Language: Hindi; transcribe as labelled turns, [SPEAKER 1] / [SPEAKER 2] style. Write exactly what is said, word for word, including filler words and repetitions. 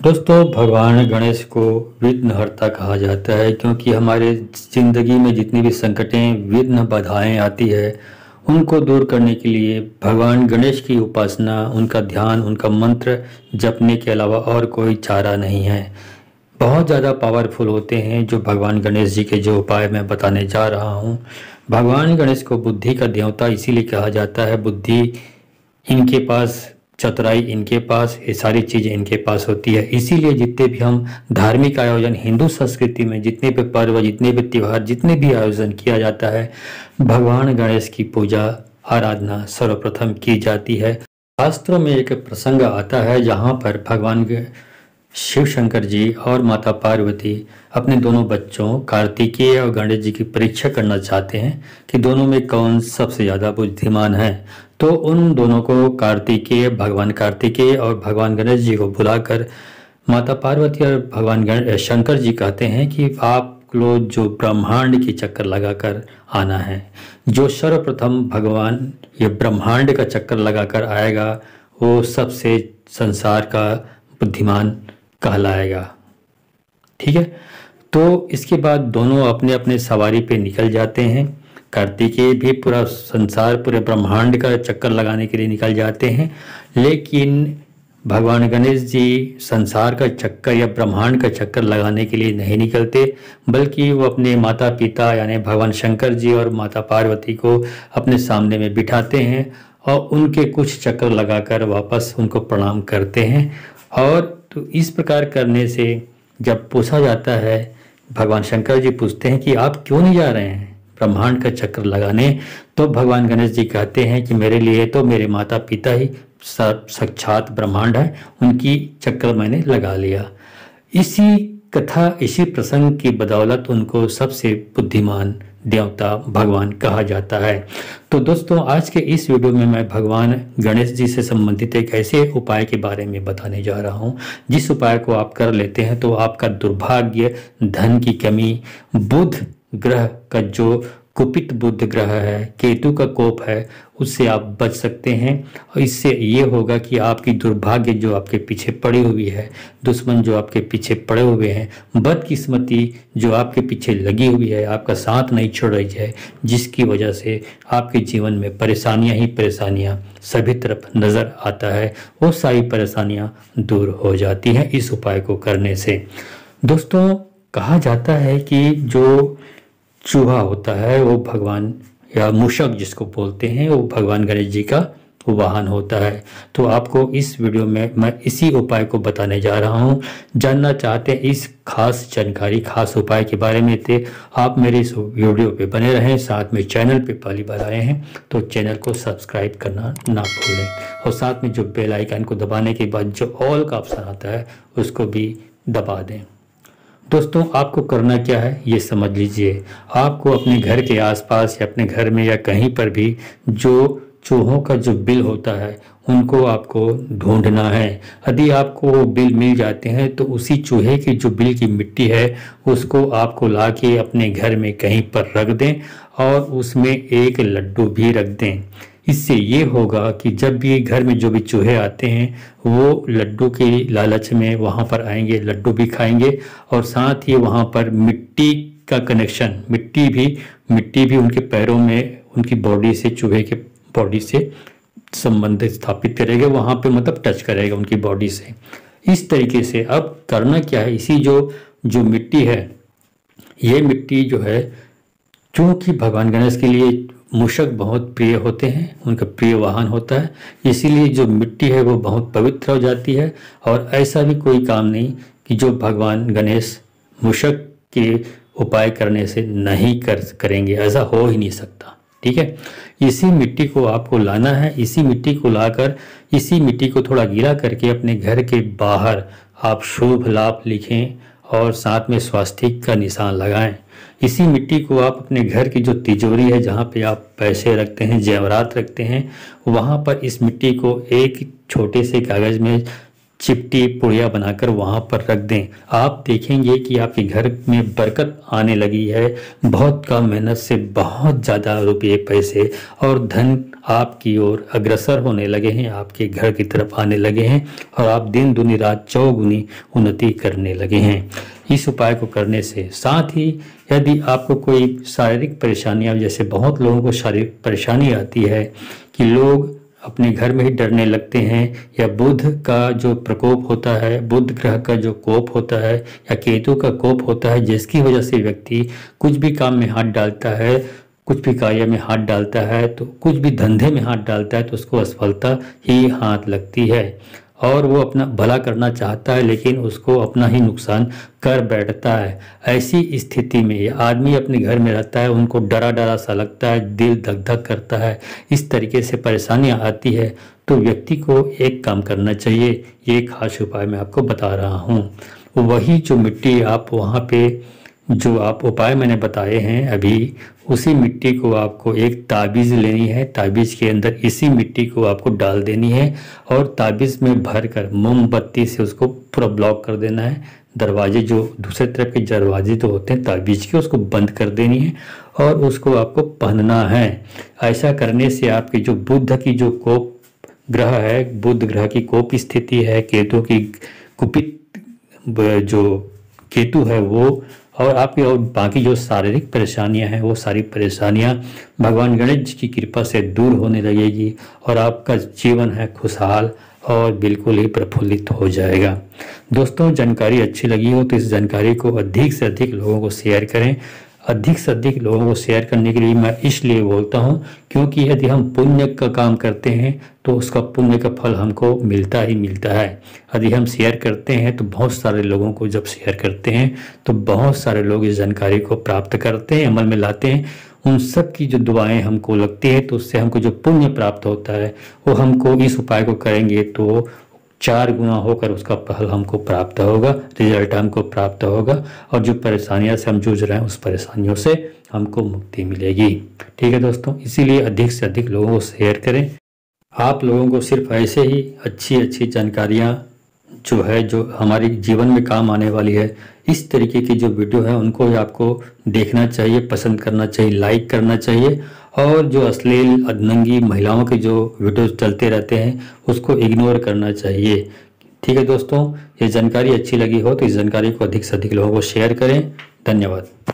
[SPEAKER 1] दोस्तों, भगवान गणेश को विघ्नहर्ता कहा जाता है क्योंकि हमारे ज़िंदगी में जितनी भी संकटें, विघ्न, बाधाएं आती है उनको दूर करने के लिए भगवान गणेश की उपासना, उनका ध्यान, उनका मंत्र जपने के अलावा और कोई चारा नहीं है। बहुत ज़्यादा पावरफुल होते हैं जो भगवान गणेश जी के जो उपाय मैं बताने जा रहा हूँ। भगवान गणेश को बुद्धि का देवता इसीलिए कहा जाता है। बुद्धि इनके पास, चतुराई इनके पास, ये सारी चीज़ें इनके पास होती है। इसीलिए जितने भी हम धार्मिक आयोजन हिंदू संस्कृति में, जितने भी पर्व, जितने भी त्यौहार, जितने भी आयोजन किया जाता है, भगवान गणेश की पूजा आराधना सर्वप्रथम की जाती है। शास्त्रों में एक प्रसंग आता है जहाँ पर भगवान शिव शंकर जी और माता पार्वती अपने दोनों बच्चों कार्तिकेय और गणेश जी की परीक्षा करना चाहते हैं कि दोनों में कौन सबसे ज़्यादा बुद्धिमान है। तो उन दोनों को कार्तिकेय, भगवान कार्तिकेय और भगवान गणेश जी को बुलाकर माता पार्वती और भगवान गणेश शंकर जी कहते हैं कि आप लोग जो ब्रह्मांड की चक्कर लगाकर आना है, जो सर्वप्रथम भगवान ये ब्रह्मांड का चक्कर लगाकर आएगा वो सबसे संसार का बुद्धिमान कहलाएगा। ठीक है, तो इसके बाद दोनों अपने अपने सवारी पे निकल जाते हैं। कार्तिकेय भी पूरा संसार, पूरे ब्रह्मांड का चक्कर लगाने के लिए निकल जाते हैं, लेकिन भगवान गणेश जी संसार का चक्कर या ब्रह्मांड का चक्कर लगाने के लिए नहीं निकलते, बल्कि वो अपने माता पिता यानी भगवान शंकर जी और माता पार्वती को अपने सामने में बिठाते हैं और उनके कुछ चक्कर लगाकर वापस उनको प्रणाम करते हैं। और तो इस प्रकार करने से जब पूछा जाता है, भगवान शंकर जी पूछते हैं कि आप क्यों नहीं जा रहे हैं ब्रह्मांड का चक्कर लगाने, तो भगवान गणेश जी कहते हैं कि मेरे लिए तो मेरे माता पिता ही साक्षात ब्रह्मांड है, उनकी चक्कर मैंने लगा लिया। इसी कथा, इसी प्रसंग की बदौलत उनको सबसे बुद्धिमान देवता भगवान कहा जाता है। तो दोस्तों, आज के इस वीडियो में मैं भगवान गणेश जी से संबंधित एक ऐसे उपाय के बारे में बताने जा रहा हूं जिस उपाय को आप कर लेते हैं तो आपका दुर्भाग्य, धन की कमी, बुध ग्रह का जो कुपित बुध ग्रह है, केतु का कोप है, उससे आप बच सकते हैं। और इससे ये होगा कि आपकी दुर्भाग्य जो आपके पीछे पड़ी हुई है, दुश्मन जो आपके पीछे पड़े हुए हैं, बदकिस्मती जो आपके पीछे लगी हुई है, आपका साथ नहीं छोड़ रही है, जिसकी वजह से आपके जीवन में परेशानियां ही परेशानियां सभी तरफ नज़र आता है, वो सारी परेशानियां दूर हो जाती हैं इस उपाय को करने से। दोस्तों, कहा जाता है कि जो चूहा होता है वो भगवान, या मूषक जिसको बोलते हैं, वो भगवान गणेश जी का वाहन होता है। तो आपको इस वीडियो में मैं इसी उपाय को बताने जा रहा हूँ। जानना चाहते हैं इस खास जानकारी, खास उपाय के बारे में, थे आप मेरे इस वीडियो पे बने रहें। साथ में चैनल पे पहली बार आए हैं तो चैनल को सब्सक्राइब करना ना भूलें, और साथ में जो बेल आइकन को दबाने के बाद जो ऑल का ऑप्शन आता है उसको भी दबा दें। दोस्तों, आपको करना क्या है ये समझ लीजिए। आपको अपने घर के आसपास या अपने घर में या कहीं पर भी जो चूहों का जो बिल होता है उनको आपको ढूंढना है। यदि आपको वो बिल मिल जाते हैं तो उसी चूहे की जो बिल की मिट्टी है उसको आपको ला के अपने घर में कहीं पर रख दें और उसमें एक लड्डू भी रख दें। इससे ये होगा कि जब भी घर में जो भी चूहे आते हैं वो लड्डू के लालच में वहाँ पर आएंगे, लड्डू भी खाएंगे, और साथ ही वहाँ पर मिट्टी का कनेक्शन, मिट्टी भी मिट्टी भी उनके पैरों में, उनकी बॉडी से, चूहे के बॉडी से संबंध स्थापित करेगा, वहाँ पे मतलब टच करेगा उनकी बॉडी से। इस तरीके से अब करना क्या है, इसी जो जो मिट्टी है, ये मिट्टी जो है, चूँकि भगवान गणेश के लिए मूषक बहुत प्रिय होते हैं, उनका प्रिय वाहन होता है, इसीलिए जो मिट्टी है वो बहुत पवित्र हो जाती है। और ऐसा भी कोई काम नहीं कि जो भगवान गणेश मूषक के उपाय करने से नहीं कर करेंगे, ऐसा हो ही नहीं सकता। ठीक है, इसी मिट्टी को आपको लाना है। इसी मिट्टी को लाकर, इसी मिट्टी को थोड़ा गीला करके अपने घर के बाहर आप शुभ लाभ लिखें और साथ में स्वास्तिक का निशान लगाएं। इसी मिट्टी को आप अपने घर की जो तिजोरी है, जहाँ पे आप पैसे रखते हैं, जेवरात रखते हैं, वहाँ पर इस मिट्टी को एक छोटे से कागज़ में चिपटी पुड़िया बनाकर वहाँ पर रख दें। आप देखेंगे कि आपके घर में बरकत आने लगी है। बहुत कम मेहनत से बहुत ज़्यादा रुपये पैसे और धन आपकी ओर अग्रसर होने लगे हैं, आपके घर की तरफ आने लगे हैं और आप दिन दुनी रात चौगुनी उन्नति करने लगे हैं इस उपाय को करने से। साथ ही यदि आपको कोई शारीरिक परेशानियाँ, जैसे बहुत लोगों को शारीरिक परेशानी आती है कि लोग अपने घर में ही डरने लगते हैं, या बुध का जो प्रकोप होता है, बुध ग्रह का जो कोप होता है या केतु का कोप होता है, जिसकी वजह से व्यक्ति कुछ भी काम में हाथ डालता है, कुछ भी कार्य में हाथ डालता है, तो कुछ भी धंधे में हाथ डालता है तो उसको असफलता ही हाथ लगती है और वो अपना भला करना चाहता है लेकिन उसको अपना ही नुकसान कर बैठता है। ऐसी स्थिति में ये आदमी अपने घर में रहता है, उनको डरा डरा सा लगता है, दिल धक धक करता है, इस तरीके से परेशानियां आती है, तो व्यक्ति को एक काम करना चाहिए। ये खास उपाय मैं आपको बता रहा हूँ। वही जो मिट्टी आप वहाँ पे जो आप उपाय मैंने बताए हैं अभी, उसी मिट्टी को आपको एक ताबीज़ लेनी है। ताबीज़ के अंदर इसी मिट्टी को आपको डाल देनी है और ताबीज़ में भरकर मोमबत्ती से उसको पूरा ब्लॉक कर देना है। दरवाजे जो दूसरे तरफ के दरवाजे तो होते हैं ताबीज़ के, उसको बंद कर देनी है और उसको आपको पहनना है। ऐसा करने से आपकी जो बुध की जो कोप ग्रह है, बुध ग्रह की कोप स्थिति है, केतु की कुपित जो केतु है वो, और आपकी और बाकी जो शारीरिक परेशानियां हैं वो सारी परेशानियां भगवान गणेश जी की कृपा से दूर होने लगेगी और आपका जीवन है खुशहाल और बिल्कुल ही प्रफुल्लित हो जाएगा। दोस्तों, जानकारी अच्छी लगी हो तो इस जानकारी को अधिक से अधिक लोगों को शेयर करें। अधिक से अधिक लोगों को शेयर करने के लिए मैं इसलिए बोलता हूं क्योंकि यदि हम पुण्य का काम करते हैं तो उसका पुण्य का फल हमको मिलता ही मिलता है। यदि हम शेयर करते हैं तो बहुत सारे लोगों को जब शेयर करते हैं तो बहुत सारे लोग इस जानकारी को प्राप्त करते हैं, अमल में लाते हैं। उन सब की जो दुआएं हमको लगती है तो उससे हमको जो पुण्य प्राप्त होता है वो हमको इस उपाय को करेंगे तो चार गुना होकर उसका फल हमको प्राप्त होगा, रिजल्ट हमको प्राप्त होगा और जो परेशानियां से हम जूझ रहे हैं उस परेशानियों से हमको मुक्ति मिलेगी। ठीक है दोस्तों, इसीलिए अधिक से अधिक लोगों को शेयर करें। आप लोगों को सिर्फ ऐसे ही अच्छी अच्छी जानकारियां जो है जो हमारे जीवन में काम आने वाली है, इस तरीके की जो वीडियो है उनको ही आपको देखना चाहिए, पसंद करना चाहिए, लाइक करना चाहिए और जो अश्लील अधनंगी महिलाओं के जो वीडियो चलते रहते हैं उसको इग्नोर करना चाहिए। ठीक है दोस्तों, ये जानकारी अच्छी लगी हो तो इस जानकारी को अधिक से अधिक लोगों को शेयर करें। धन्यवाद।